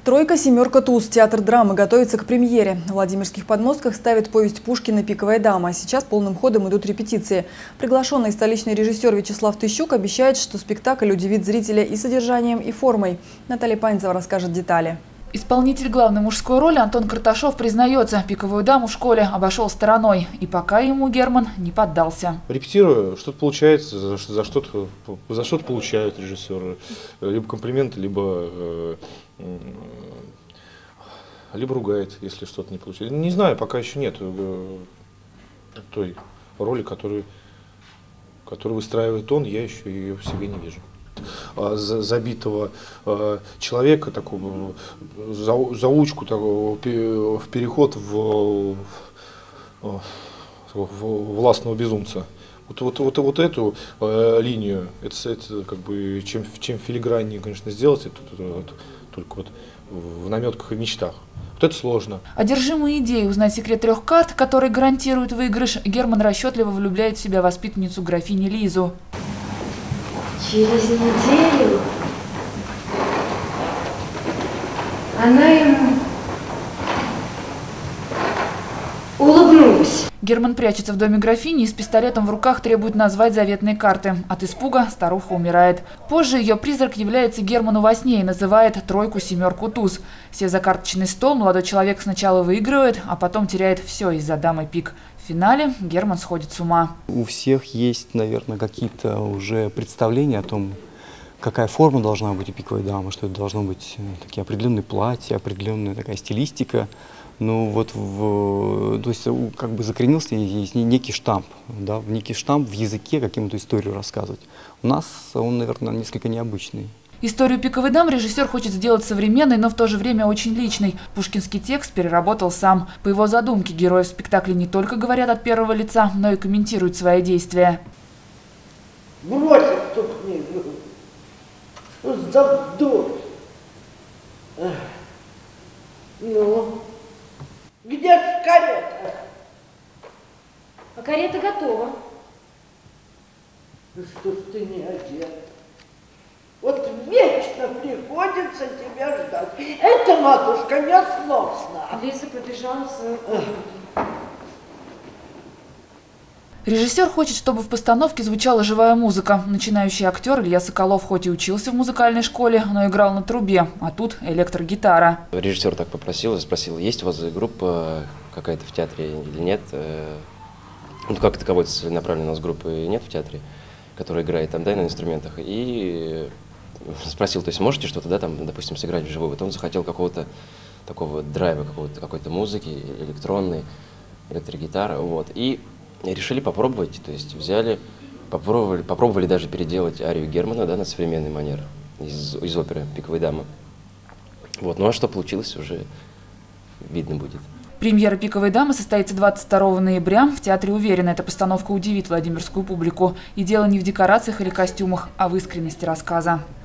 Тройка, семерка, туз. Театр драмы готовится к премьере. В Владимирских подмостках ставит повесть Пушкина «Пиковая дама». Сейчас полным ходом идут репетиции. Приглашенный столичный режиссер Вячеслав Тыщук обещает, что спектакль удивит зрителя и содержанием, и формой. Наталья Панцева расскажет детали. Исполнитель главной мужской роли Антон Карташов признается, «Пиковую даму» в школе обошел стороной. И пока ему Герман не поддался. Репетирую, что-то получается, за что-то получают режиссеры. Либо комплименты, либо ругает, если что-то не получается. Не знаю, пока еще нет той роли, которую выстраивает он, я еще ее в себе не вижу. Забитого человека, такого заучку, такого, в переход в властного безумца. Вот эту линию, это как бы чем филиграннее, конечно, сделать, это только вот в наметках и мечтах. Вот это сложно. Одержимый идеей узнать секрет 3 карт, который гарантирует выигрыш, Герман расчетливо влюбляет в себя воспитанницу графини Лизу. Через неделю она ему улыбнулась. Герман прячется в доме графини и с пистолетом в руках требует назвать заветные карты. От испуга старуха умирает. Позже ее призрак является Герману во сне и называет тройку, семерку, туз. Сев за карточный стол, молодой человек сначала выигрывает, а потом теряет все из-за дамы пик. В финале Герман сходит с ума. У всех есть, наверное, какие-то уже представления о том, какая форма должна быть у пиковой дамы, что это должно быть такие определенные платья, определенная такая стилистика. Ну вот, то есть как бы закоренился есть некий штамп, да, некий штамп в языке, каким-то историю рассказывать. У нас он, наверное, несколько необычный. Историю «Пиковой дамы» режиссер хочет сделать современной, но в то же время очень личной. Пушкинский текст переработал сам. По его задумке, герои в спектакле не только говорят от первого лица, но и комментируют свои действия. Бросит ту книгу. Завдур. Ну, где ж карета? А карета готова. Ну что ж ты не одет? Вот вечно приходится тебя ждать. Это, матушка, несносно. Лиза побежала в свою комнату. Режиссер хочет, чтобы в постановке звучала живая музыка. Начинающий актер Илья Соколов хоть и учился в музыкальной школе, но играл на трубе, а тут электрогитара. Режиссер так попросил, спросил, есть у вас группа какая-то в театре или нет. Ну, как таковой целенаправленной у нас группы нет в театре, которая играет там, да, на инструментах. И спросил, то есть можете что-то, да, там, допустим, сыграть вживую. Вот он захотел какого-то такого драйва, какой-то музыки электронной, электрогитары, вот. И решили попробовать, то есть взяли, попробовали даже переделать арию Германа, да, на современный манер из оперы «Пиковой дамы». Вот, ну а что получилось, уже видно будет. Премьера «Пиковой дамы» состоится 22 ноября. В театре уверены, эта постановка удивит владимирскую публику. И дело не в декорациях или костюмах, а в искренности рассказа.